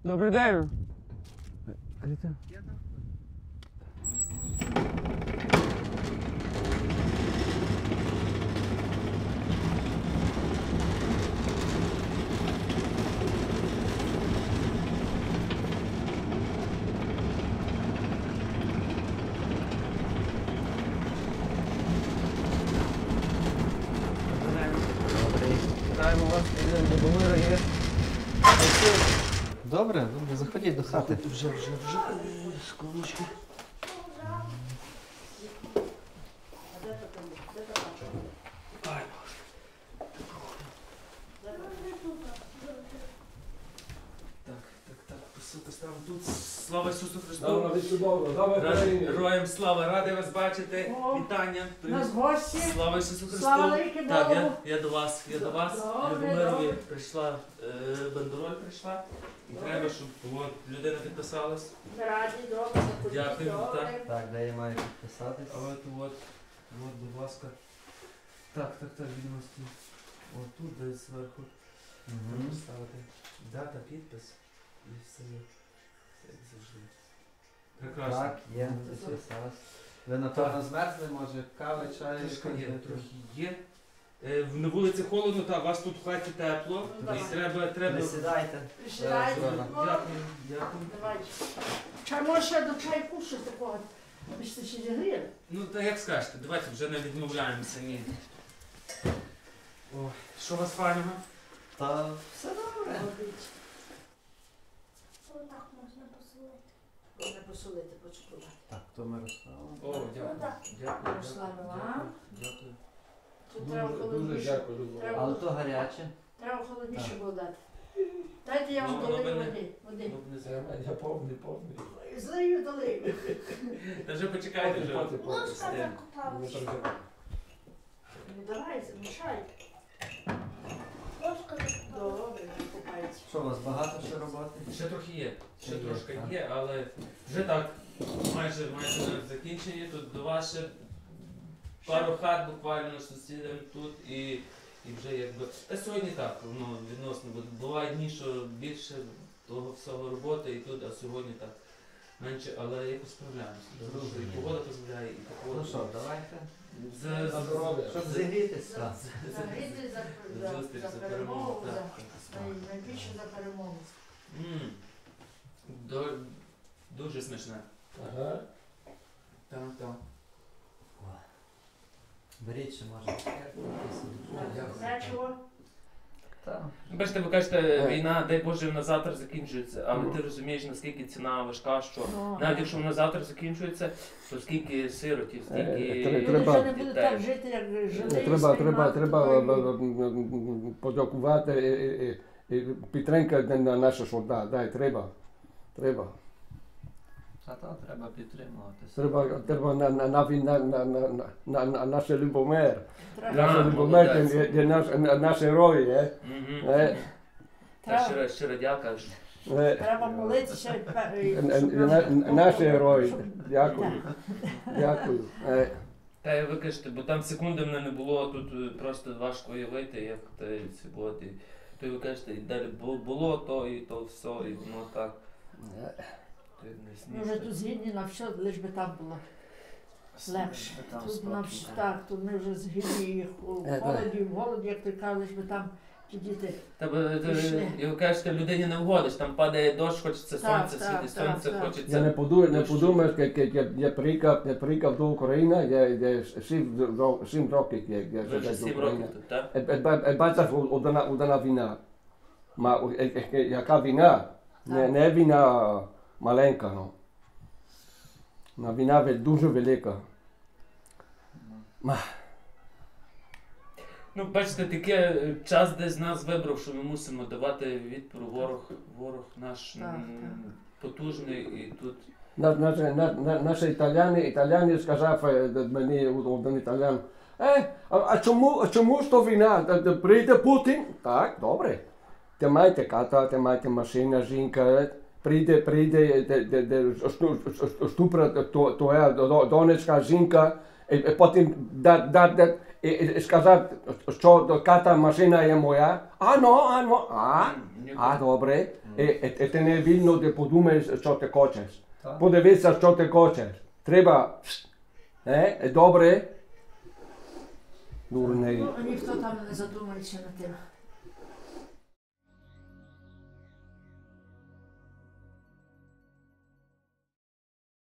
Добрий день. Вітаємо вас, Любомира є. Добре, заходіть до хати. Вже, скорочки. Так, поставимо тут. Слава Ісусу Христу! Слава Героям слава! Радий вас бачити! О, Вітання! Нас гості. Слава Ісусу Христу! Слава навіки Так, Богу. я до вас. Добре, Любомирові добре. прийшла, бандероль прийшла. І треба, щоб от, людина підписалась. Раді, добре, Дякую, добре. Так, де я маю підписатись? А от, будь ласка. Так, відомості. От тут десь зверху. Треба ставити дата, підпис і все є. Все як завжди. Прекрасно. Так, є, підписалась. Ви напевно змерзли, може, кави, чаю? Трішки є, якось? трохи є. На вулиці холодно, та у вас тут в хаті тепло. Ну, І давай. треба. Присідайте. Присідайте. Дякую. Давай. Чай, може ще до чайку щось такого, аби ж ти ще зігріли. Ну, та як скажете, давайте вже не відмовляємося, ні. О, що у вас файного? Та все добре. Отак можна посолити. Можна посолити, почекувати. Так, то ми розставимо. О, дякую. Руслана, вам? Дякую. Тут треба холодніше. Але то гаряче. Треба холодніше було дати. Дайте я вам Ну, долию воно води. Води. Ну, не знаю. Злию, долию. Та вже почекайте вже. Ложка з тим. закопалася. Ну давай, замішай. Ложка закопалася. Добре, купається. Що, у вас багато ще роботи? Ще трохи є. Ще Є, трошки так. є, але вже так, майже на закінченні. Тут до вас ще пару хат буквально сусідам тут і вже якби. Та сьогодні так, ну, відносно, бо бувають дні, що більше того всього роботи і тут, а сьогодні так менше, але якось справляємося. Тому що і погода дозволяє, і погода. Ну що, давайте. Щоб За зігрітися. Загріти зустріч, за за перемогу, перемогу. найбільше за перемогу. М. Дуже смачне. Ага. Так. Беріть ще, може. Печиво. Так. Бачите, ви кажете, війна, дай Боже, вона завтра закінчується, але ти розумієш, наскільки ціна важка, що навіть якщо вона завтра закінчується, то скільки сиротів, скільки Люди вже не будуть так жити, як жили. Треба подякувати і підтримка на наших солдат. Дай, треба. Та то треба підтримуватися. Треба на наш Любомир. Да, Наш Любомир є наш герой. Мгм. Та щиро дяка. Треба молитися. Наш герой. Дякую. Дякую. Та ви кажете, бо там секунди мене не було, тут просто важко уявити, як це було. То ви кажете, і далі було то і то все, і воно так. Ти не Ми вже тут згідні на все, лиш би там було легше. Тут нам так, тут ми вже згідні в голоді, як ти кажеш, лиш би там ті діти. Та Пішли. і ви кажете, людині не вгодиш, там падає дощ, хочеться Так, сонце, так, світить так, сонце, так. Я хочеться. не подумав, я приїхав до України, я 7 років. Ви вже 7 років тут, так? Бачив одна війна. Яка війна? Не війна маленька, ну. Війна дуже велика. Ну, бачите, таке час десь нас вибрав, що ми мусимо давати відпір ворог наш Так, потужний і тут. Наші італіяни сказав мені один італіян, а чому ж то війна? Прийде Путін? Так, добре. Ти маєте ката, ти маєте машина, жінка, прийде штупра твоя донечка, жінка, і потім сказав, що ката машина є моя. Добре. Te не видно да подумаеш што те кочеш. Так. Подивися, що ти хочеш. Треба, добре. Дурний. Ну, ніхто там не задумається над тим.